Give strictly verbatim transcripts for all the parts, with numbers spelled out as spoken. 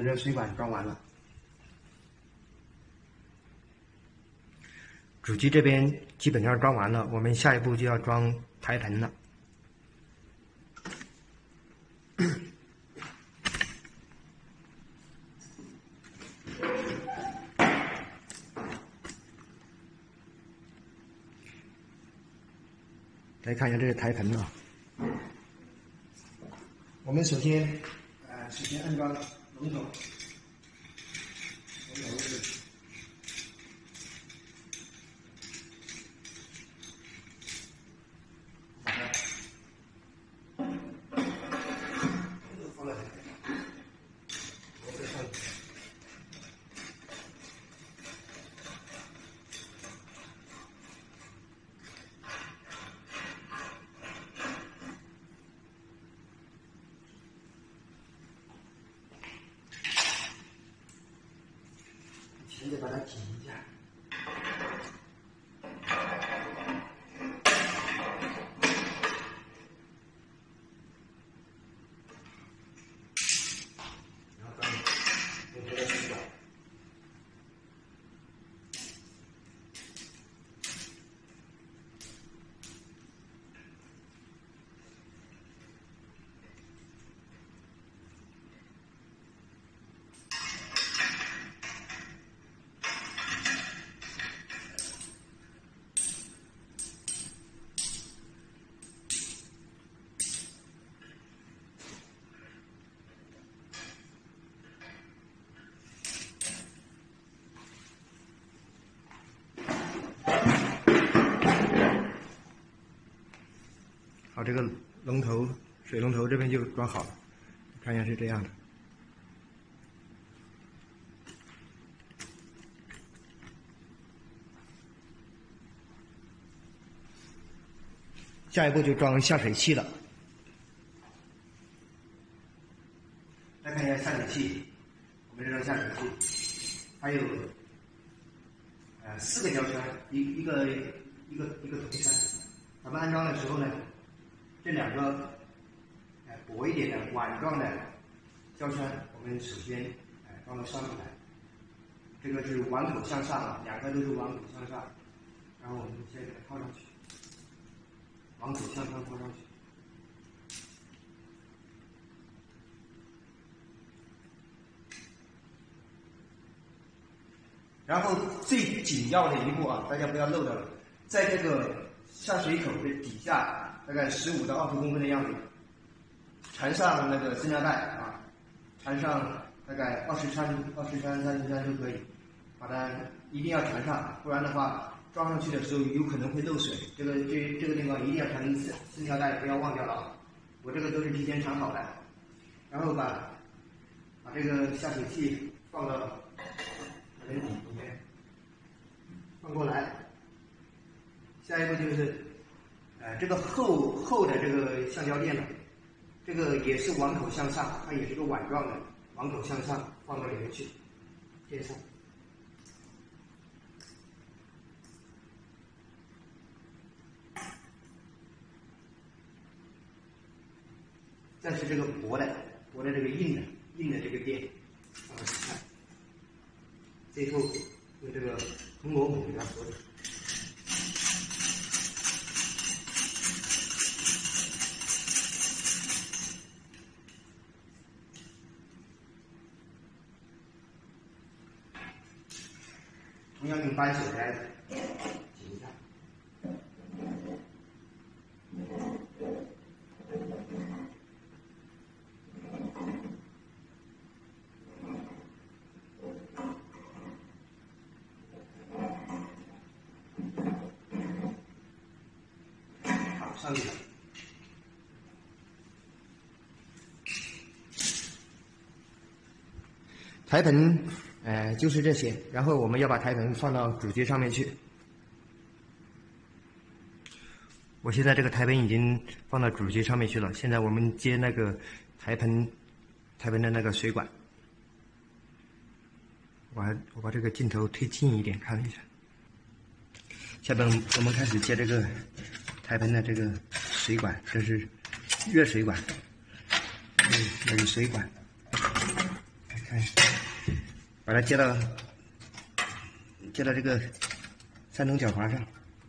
的水管装完了，主机这边基本上装完了，我们下一步就要装台盆了。来看一下这个台盆啊，我们首先，呃，首先安装龙头，龙头是。 先得把它紧一下。然后装用这个水管。好，这个龙头水龙头这边就装好了，看一下是这样的。下一步就装下水器了。来看一下下水器，我们这个下水器还有呃四个胶圈，一一个一个一个铜圈。咱们安装的时候呢。 这两个，呃，薄一点的碗状的胶圈，我们首先，呃，装到上面来。这个是碗口向上，两个都是碗口向上，然后我们先给它套上去，碗口向上套上去。然后最紧要的一步啊，大家不要漏掉了，在这个下水口的底下。 大概十五到二十公分的样子，缠上那个增压带啊，缠上大概二十圈、二十圈、三十圈都可以，把它一定要缠上，不然的话装上去的时候有可能会漏水。这个这这个地方一定要缠增压带，不要忘掉了啊！我这个都是提前缠好的，然后把把这个下水器放到盆底里面，放过来，下一步就是。 呃，这个厚厚的这个橡胶垫呢，这个也是碗口向上，它也是个碗状的，碗口向上放到里面去，垫上。再是这个薄的，薄的这个硬的硬的这个垫，放到底下，最后用这个铜螺母给它锁紧。 同样用扳手来紧一下。好，上去了。台盆。 呃，就是这些，然后我们要把台盆放到主机上面去。我现在这个台盆已经放到主机上面去了，现在我们接那个台盆，台盆的那个水管。我还我把这个镜头推近一点看一下。下边我们开始接这个台盆的这个水管，这是热水管，嗯，这是水管。 看，把它接到接到这个三种脚滑上。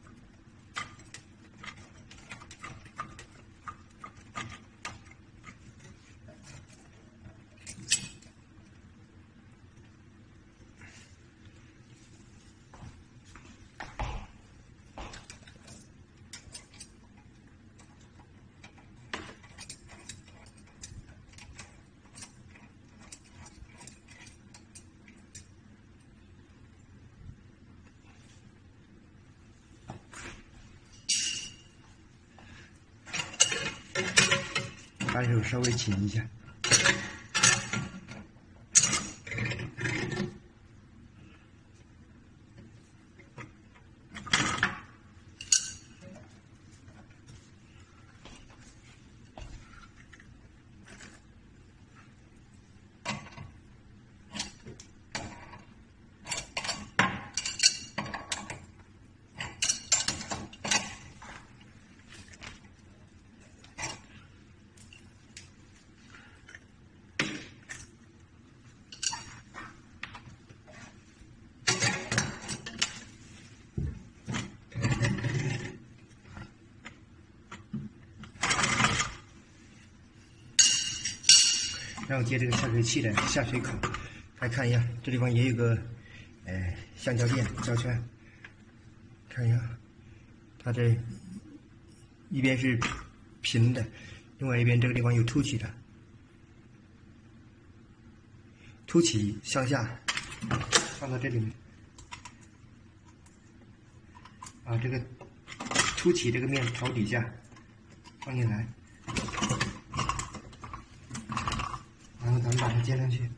把手稍微紧一下。然后接这个下水器的下水口，大家看一下，这地方也有个，呃，橡胶垫胶圈，看一下，它这一边是平的，另外一边这个地方有凸起的，凸起向下放到这里面，啊，这个凸起这个面朝底下放进来。然后咱们把它接上去，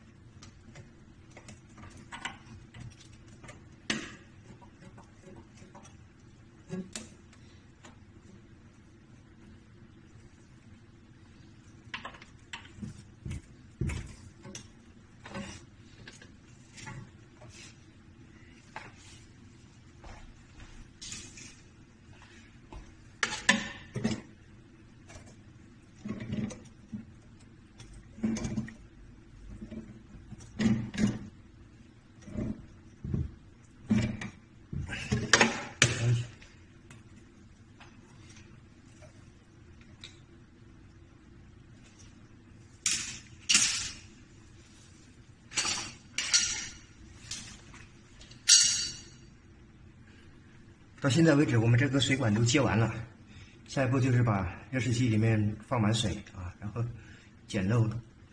到现在为止，我们这个水管都接完了，下一步就是把热水器里面放满水啊，然后捡漏。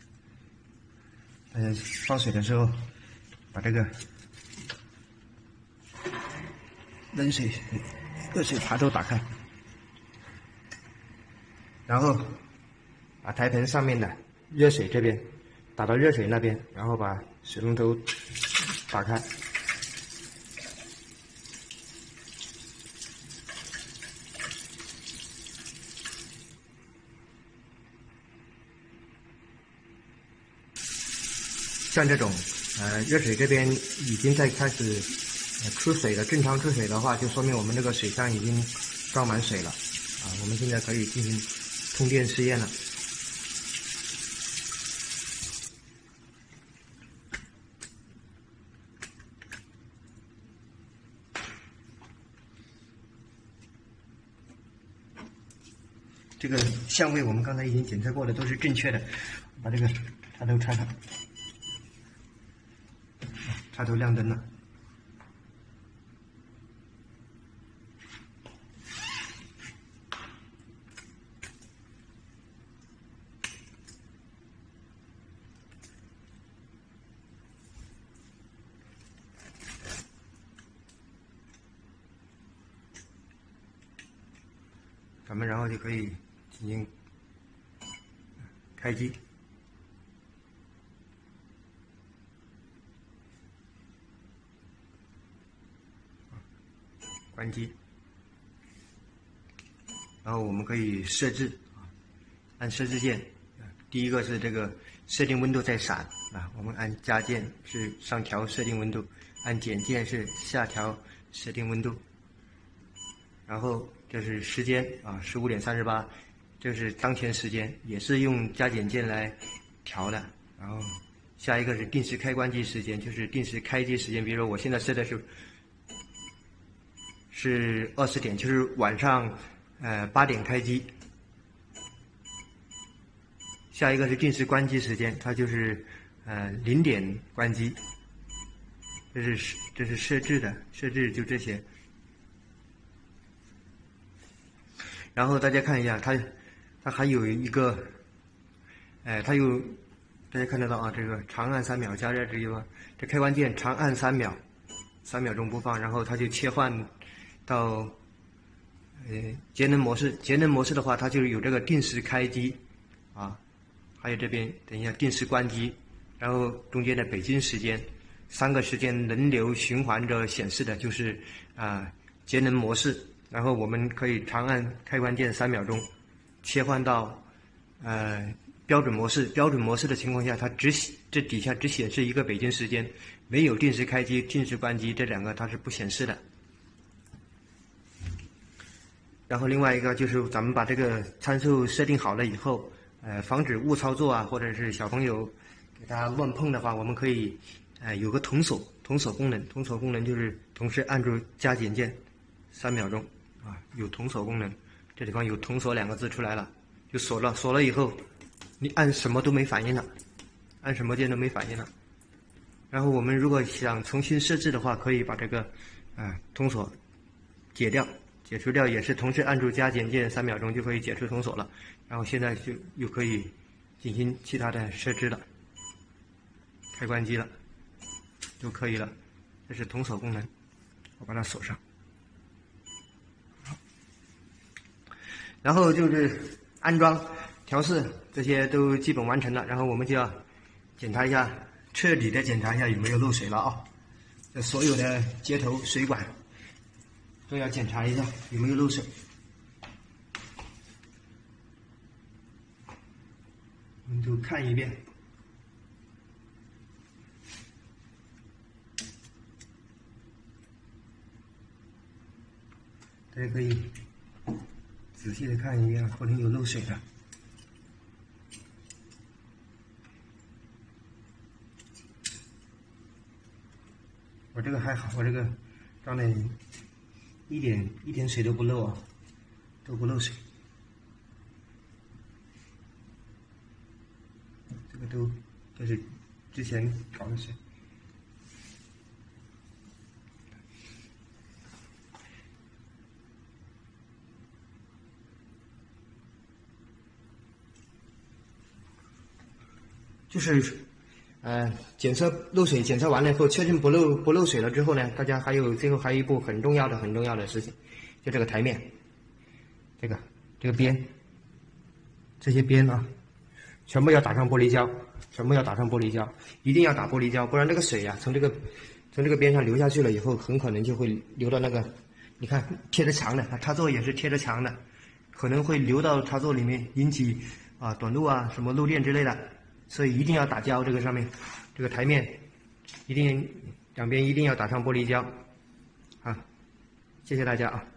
呃，放水的时候，把这个冷水、热水阀都打开，然后把台盆上面的热水这边打到热水那边，然后把水龙头打开。像这种，呃，热水这边已经在开始呃出水了，正常出水的话，就说明我们这个水箱已经装满水了，啊，我们现在可以进行通电试验了。这个相位我们刚才已经检测过的，都是正确的，把这个插头插上。插头亮灯了，咱们然后就可以进行开机。关机，然后我们可以设置，按设置键，第一个是这个设定温度在闪啊，我们按加键是上调设定温度，按减键是下调设定温度，然后这是时间啊，十五点三十八，这是当前时间，也是用加减键来调的，然后。 下一个是定时开关机时间，就是定时开机时间。比如说我现在设的是是二十点，就是晚上呃八点开机。下一个是定时关机时间，它就是呃零点关机。这是这是设置的，设置就这些。然后大家看一下，它它还有一个，哎，它有大家看得到啊，这个长按三秒加热这地方，这开关键长按三秒，三秒钟播放，然后它就切换到呃节能模式。节能模式的话，它就是有这个定时开机啊。还有这边等一下定时关机，然后中间的北京时间三个时间轮流循环着显示的就是啊、呃、节能模式，然后我们可以长按开关键三秒钟，切换到呃标准模式。标准模式的情况下，它只这底下只显示一个北京时间，没有定时开机、定时关机这两个它是不显示的。然后另外一个就是咱们把这个参数设定好了以后。呃，防止误操作啊，或者是小朋友给它乱碰的话，我们可以，呃，有个同锁同锁功能。同锁功能就是同时按住加减键，三秒钟啊，有同锁功能。这地方有同锁两个字出来了，就锁了。锁了以后，你按什么都没反应了，按什么键都没反应了。然后我们如果想重新设置的话，可以把这个，啊、呃，同锁解掉。解除掉也是同时按住加减键三秒钟就可以解除同锁了，然后现在就又可以进行其他的设置了，开关机了，就可以了。这是同锁功能，我把它锁上。然后就是安装、调试这些都基本完成了，然后我们就要检查一下，彻底的检查一下有没有漏水了啊！这所有的接头、水管。都要检查一下有没有漏水。我们都看一遍。大家可以仔细的看一遍，可能有漏水的。我这个还好，我这个装的。一点一点水都不漏啊，都不漏水。这个都这是之前搞的水。就是，呃，检测漏水检测完了以后，确认不漏不漏水了之后呢，大家还有最后还有一步很重要的很重要的事情，就这个台面，这个这个边，这些边啊，全部要打上玻璃胶，全部要打上玻璃胶，一定要打玻璃胶，不然这个水啊从这个从这个边上流下去了以后，很可能就会流到那个，你看贴着墙的，它插座也是贴着墙的，可能会流到插座里面，引起啊短路啊什么漏电之类的。所以一定要打胶，这个上面，这个台面，一定两边一定要打上玻璃胶，啊，谢谢大家啊。